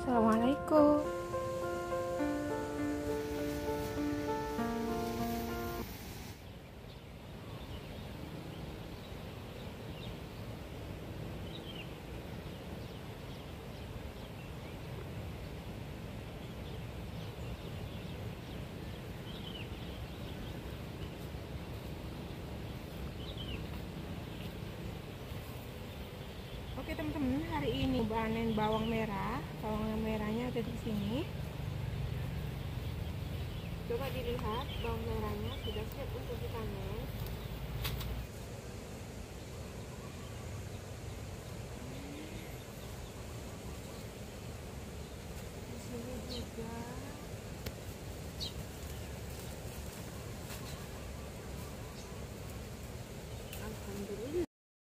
Assalamualaikum. Oke teman-teman, hari ini panen bawang merah. Bawang merahnya ada di sini. Coba dilihat, bawang merahnya sudah siap untuk dipanen. Di sini juga. Alhamdulillah.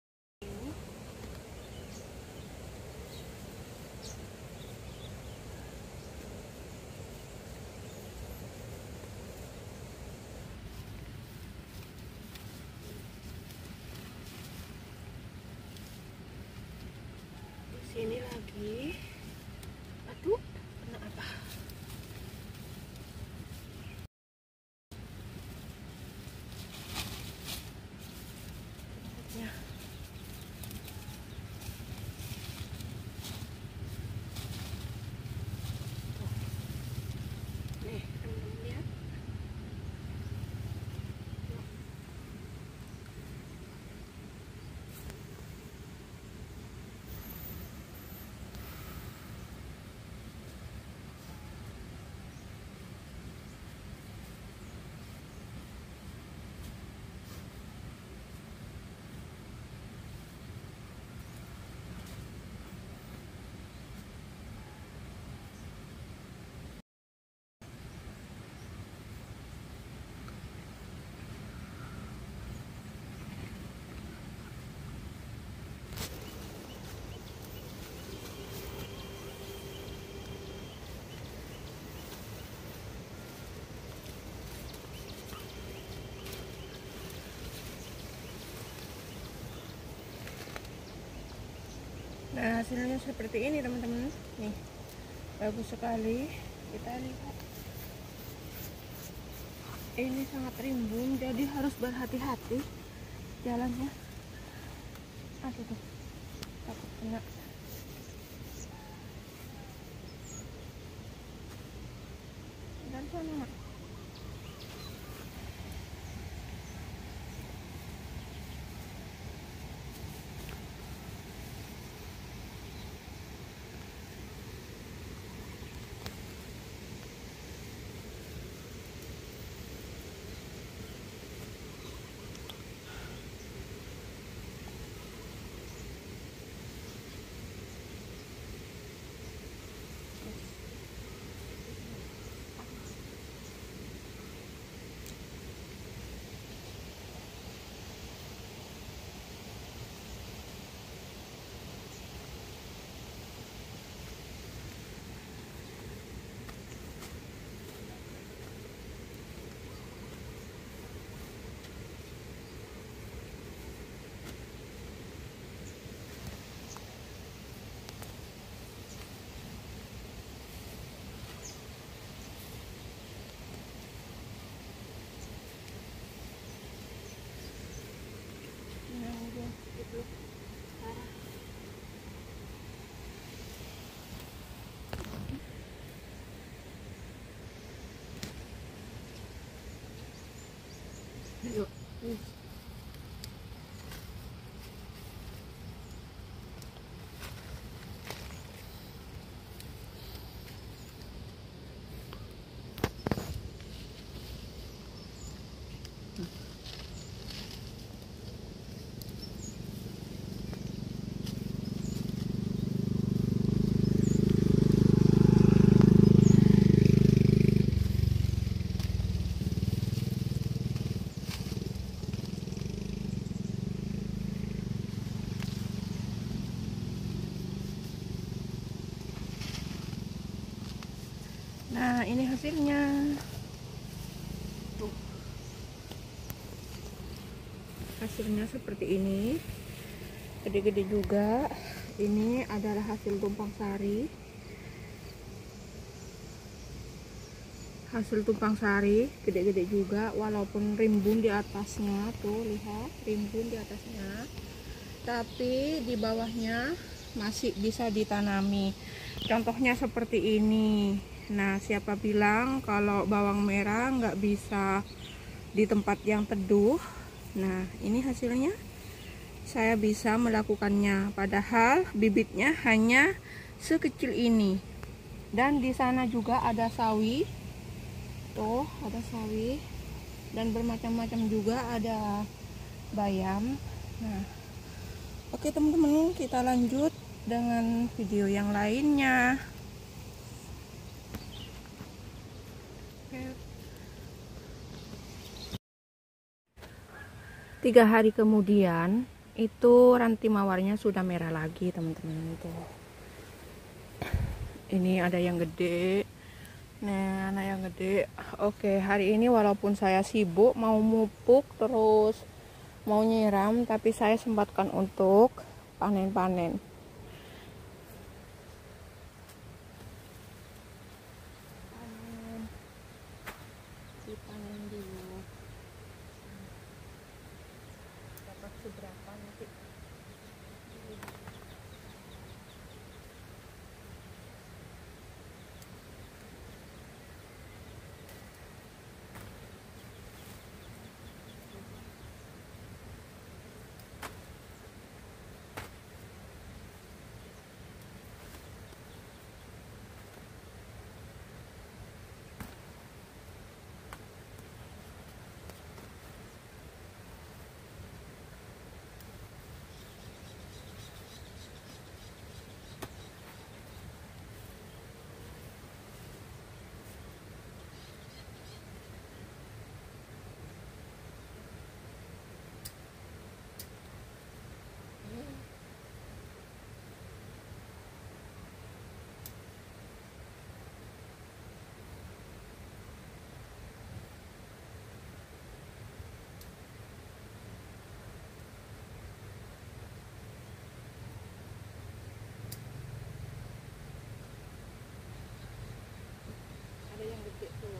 Sini lagi. Aduh, kena apa? Ya. Nih, teman-teman lihat. Nah, hasilnya seperti ini teman-teman. Nih, bagus sekali. Kita lihat. Ini sangat rimbun, jadi harus berhati-hati jalannya. Aduh tuh, takut kena. Dan sana. Yuk. Nah, ini hasilnya. Tuh. Hasilnya seperti ini. Gede-gede juga. Ini adalah hasil tumpang sari. hasil tumpang sari, gede-gede juga walaupun rimbun di atasnya. Tuh lihat, rimbun di atasnya, tapi di bawahnya masih bisa ditanami. Contohnya seperti ini. Nah, siapa bilang kalau bawang merah nggak bisa di tempat yang teduh? Nah, ini hasilnya. Saya bisa melakukannya, padahal bibitnya hanya sekecil ini. Dan di sana juga ada sawi. Tuh, ada sawi. Dan bermacam-macam juga ada bayam. Nah, oke teman-teman, kita lanjut dengan video yang lainnya. 3 hari kemudian itu ranting mawarnya sudah merah lagi teman-teman. Itu ini ada yang gede. Nah, ada yang gede. Oke, hari ini walaupun saya sibuk mau mupuk terus mau nyiram, tapi saya sempatkan untuk panen-panen. Dipanen dulu. Dapat seberapa nanti? Ada yang gede tuh.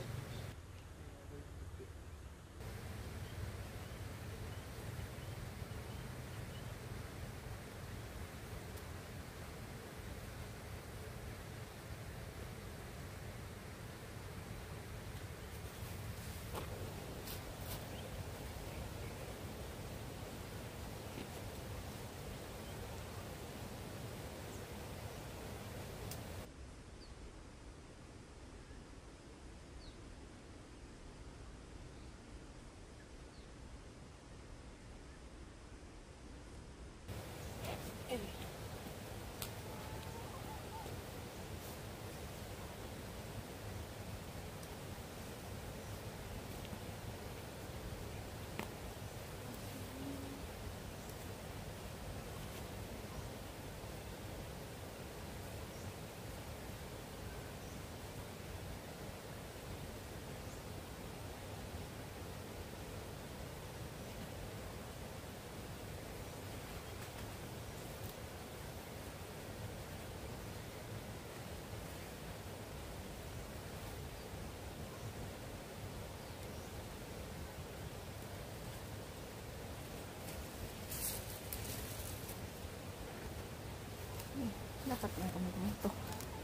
Dapat ya teman-teman tuh.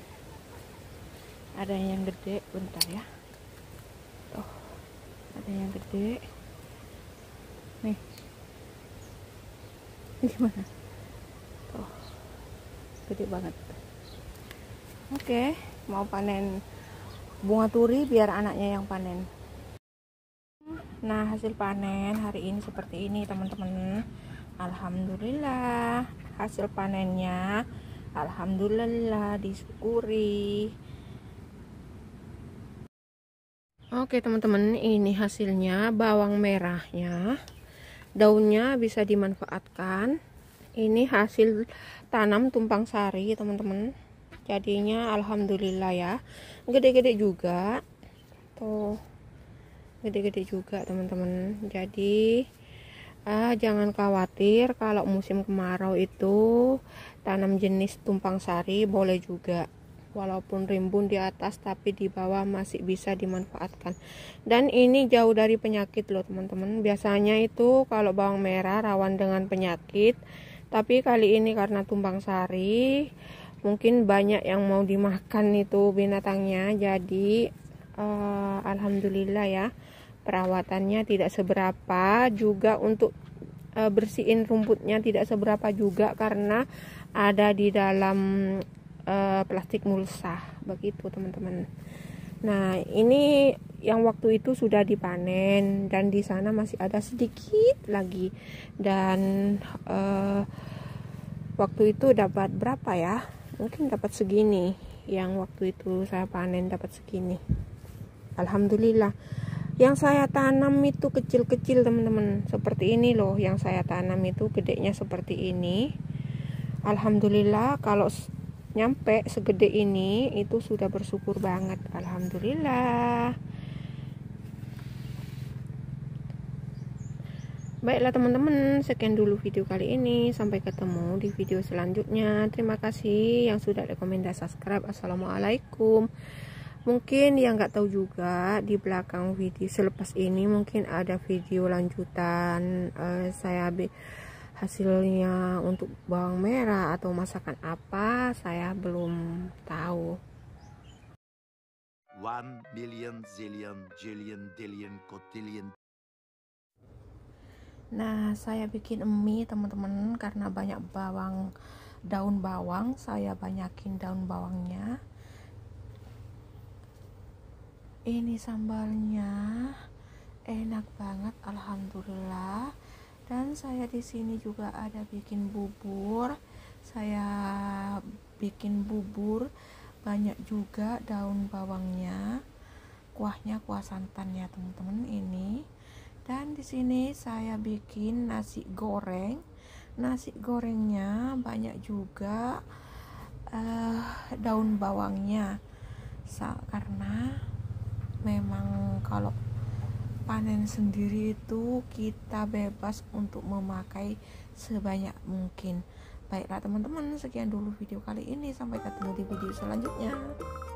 Ada yang gede, bentar ya. Tuh, ada yang gede. Nih. Gimana? Tuh. Gede banget. Oke, mau panen bunga turi biar anaknya yang panen. Nah, hasil panen hari ini seperti ini teman-teman. Alhamdulillah, hasil panennya alhamdulillah, disyukuri. Oke teman-teman, ini hasilnya bawang merahnya. Daunnya bisa dimanfaatkan. Ini hasil tanam tumpang sari teman-teman. Jadinya alhamdulillah ya. Gede-gede juga. Tuh. Gede-gede juga teman-teman. Jadi jangan khawatir kalau musim kemarau itu tanam jenis tumpang sari boleh juga. walaupun rimbun di atas tapi di bawah masih bisa dimanfaatkan. Dan ini jauh dari penyakit loh teman-teman. Biasanya itu kalau bawang merah rawan dengan penyakit, tapi kali ini karena tumbang sari mungkin banyak yang mau dimakan itu binatangnya, jadi alhamdulillah ya, perawatannya tidak seberapa, juga untuk bersihin rumputnya tidak seberapa juga karena ada di dalam plastik mulsa begitu teman-teman. Nah ini yang waktu itu sudah dipanen dan di sana masih ada sedikit lagi, dan waktu itu dapat berapa ya, mungkin dapat segini. Yang waktu itu saya panen dapat segini, alhamdulillah. Yang saya tanam itu kecil-kecil teman-teman, seperti ini loh. Yang saya tanam itu gedenya seperti ini, alhamdulillah. Kalau nyampe segede ini itu sudah bersyukur banget, alhamdulillah. Baiklah teman-teman, sekian dulu video kali ini. Sampai ketemu di video selanjutnya. Terima kasih yang sudah rekomendasi subscribe. Assalamualaikum. Mungkin yang nggak tahu juga, di belakang video selepas ini mungkin ada video lanjutan saya hasilnya untuk bawang merah atau masakan apa, saya belum tahu. 1 billion zillion jillion dillion cotillion. Nah, saya bikin mie teman-teman, karena banyak daun bawang, saya banyakin daun bawangnya. Ini sambalnya enak banget, alhamdulillah. Dan saya di sini juga ada bikin bubur. Saya bikin bubur banyak juga daun bawangnya. Kuahnya kuah santan ya teman-teman ini. Dan di sini saya bikin nasi goreng. Nasi gorengnya banyak juga daun bawangnya. Karena memang kalau panen sendiri itu kita bebas untuk memakai sebanyak mungkin. Baiklah teman-teman, sekian dulu video kali ini. Sampai ketemu di video selanjutnya.